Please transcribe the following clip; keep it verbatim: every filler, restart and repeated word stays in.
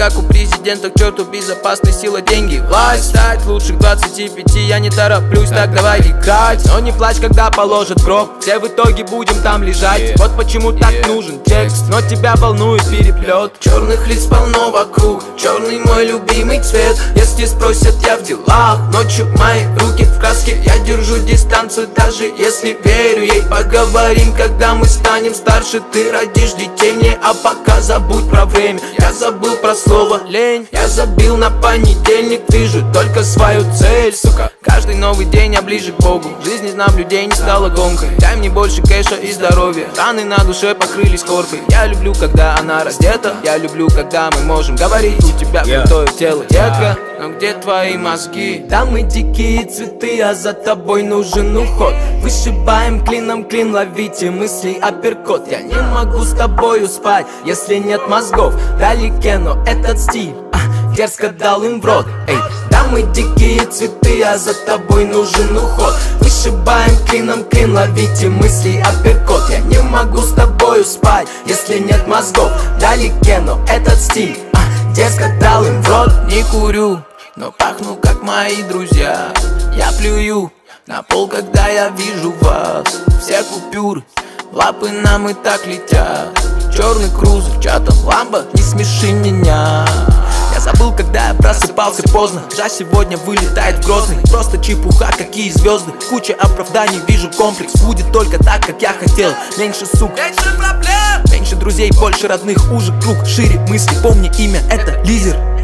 как у президента, к черту безопасность, сила, деньги, власть. Стать лучших двадцати пяти, я не тороплюсь, так давай играть. Но не плачь, когда положат гроб, все в итоге будем там лежать. Yeah. Вот почему так yeah. нужен текст, но тебя волнует переплет. Черных лиц полно вокруг, черный мой любимый цвет. Если спросят, я в делах, ночью мои руки в краске. Я держу дистанцию, даже если верю ей. Поговорим, когда мы станем старше. Ты родишь детей мне, а пока забудь про время. Я забыл про слово лень, я забил на понедельник. Вижу только свою цель, сука. Каждый новый день я ближе к Богу. Жизнь из наблюдений стала гонкой. Дай мне больше кэша и здоровья. Раны на душе покрылись коркой. Я люблю, когда она раздета. Я люблю, когда мы можем говорить. У тебя крутое тело, детка, но где твои мозги? Там мы дикие цветы, а за тобой нужен уход. Вышибаем клином клин, ловите мысли апперкот. Я не могу с тобою спать, если нет мозгов. Вдалеке, но этот стиль а, дерзко дал им в рот. Эй, да мы дикие цветы, а за тобой нужен уход. Вышибаем клином клин, ловите мысли апперкот. Я не могу с тобою спать, если нет мозгов. Вдалеке, но этот стиль а, дерзко дал им в рот. Не курю, но пахну как мои друзья. Я плюю на пол, когда я вижу вас. Все купюры, лапы нам и так летят. Черный крузер, чатом ламбо, не смеши меня. Я забыл, когда я просыпался поздно. Жа сегодня вылетает в Грозный. Просто чепуха, какие звезды. Куча оправданий, вижу комплекс. Будет только так, как я хотел. Меньше сук, меньше проблем, меньше друзей, больше родных. Уже круг, шире мысли, помни имя, это лидер.